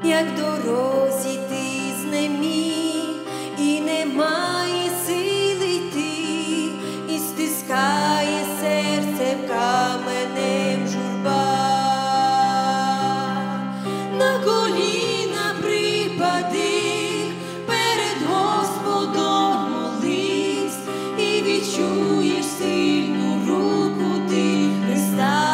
як в дорозі ти знеміг, і немає сили йти, і стискає серце каменем журба. На коліна припади, перед Господом молись, і відчуєш сильну руку ти Христа.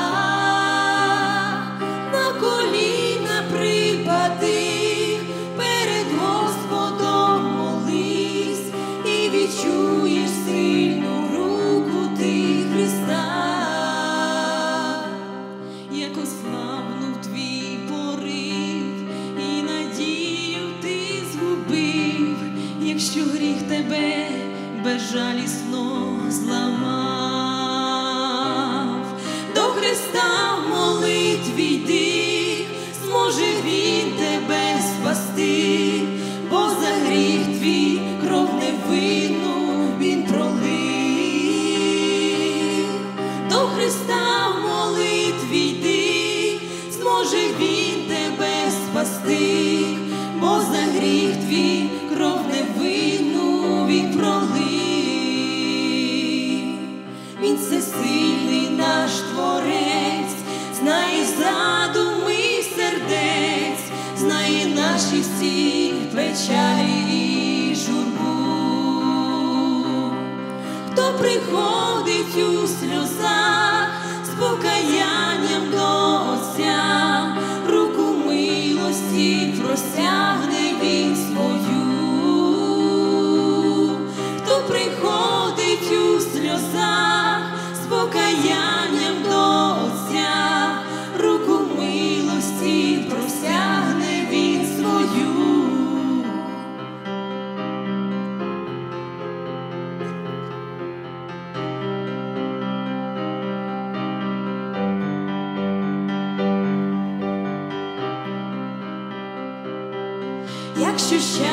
На коліна припади, перед Господом молись, і відчуєш сильну руку ти Христа. Як ослабнув твій порив, і надію ти згубив, якщо гріх тебе безжалісно зламав, до Христа в молитві йди, зможе Він тебе спасти, бо за гріх твій кров невинну Він пролив. До Христа в молитві йди, зможе Він тебе спасти, бо за гріх твій кров невинну Він пролив. Він всесильний наш Творець, знає задуми сердець, знає наші всі печалі і журбу. Хто приходить у сльозах з покаянням до Отця, руку милості простягне Він свою. Хто приходить у сльозах з покаянням до Отця, руку милості простягне Він свою. Якщо